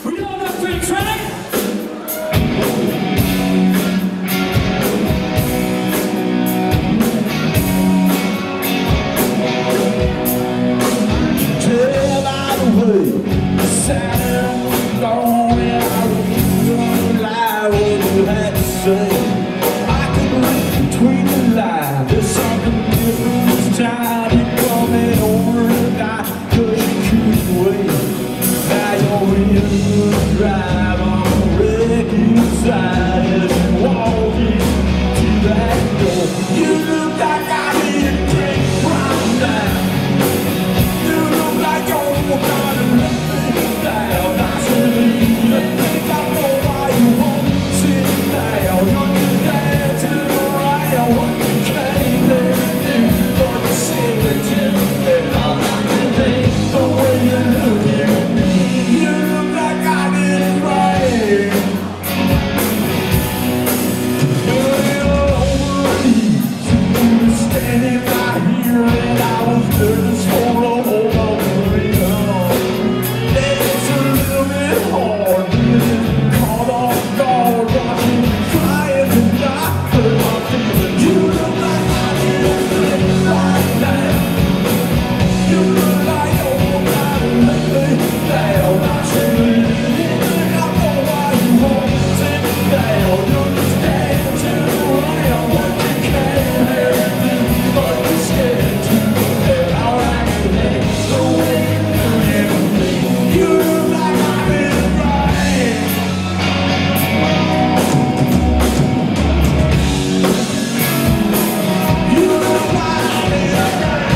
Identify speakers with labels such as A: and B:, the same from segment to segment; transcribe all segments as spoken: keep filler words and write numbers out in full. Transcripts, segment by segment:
A: We all got free track. Tell by the way the sound was gone, and I wouldn't lie what you had to say. I could read between the lines. There's something different this time. You're coming over to die, 'cause you couldn't wait. Now you're in the drive on the wrecking side as you walk into that door. You look like I did drink right now. You look like you're gonna let me down. I said, I think I know why you won't sit down. You're dancing around what you came there to do, but you sing it to me. And all I can think, the way you look at me, you look like I did it right. You're over easy, you were standing right here, and I was nervous for a whole lot of reason. It's a little bit hard, being caught off guard, watching you crying and not hurt my feelings. You look like I did it right now. You look like you're gonna let me down. I said, I know why you won't sit down. You're just dancing around what you can't have do, but you're scared to. And all I can think, the way you look at me, you look like I did it right. You look like I did it right.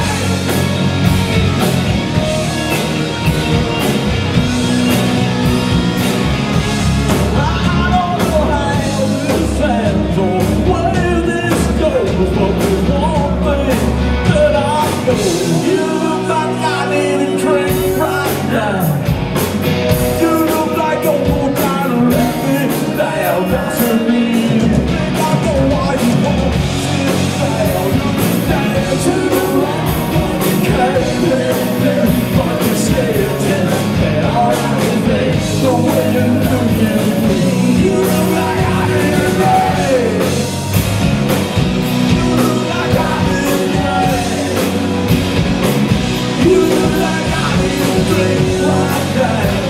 A: I don't know how this ends or where this goes, but there's one thing that I know. You look like I need a drink right now. You look like you're trying to let me down. That's a need. I know why you won't sit down. You're dancing around what you can't do, but you're scared to. And all I can think, the way you look at me, you look like I did it right. You look like I did it right. You look like I did it right.